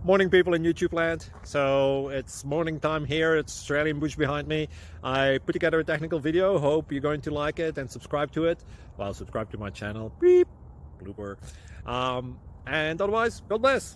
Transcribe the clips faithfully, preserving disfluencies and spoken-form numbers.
Morning, people in YouTube land. So it's morning time here. It's Australian bush behind me. I put together a technical video. Hope you're going to like it and subscribe to it. Well, subscribe to my channel. Beep. Blooper. Um, and otherwise, God bless.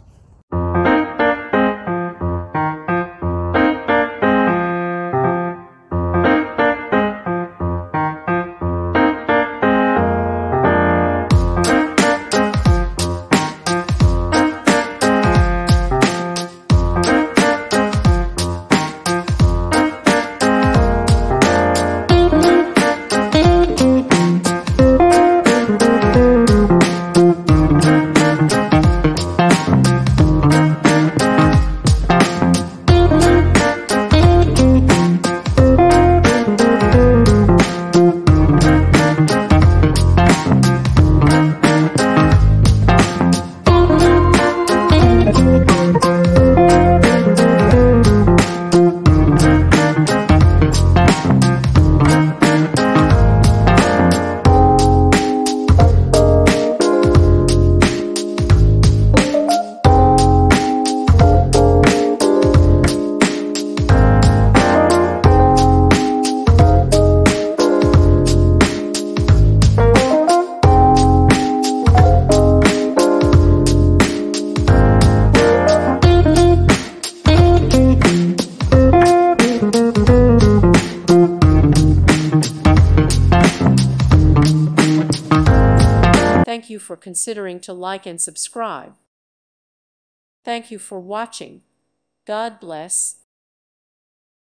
Thank you for considering to like and subscribe. Thank you for watching. God bless.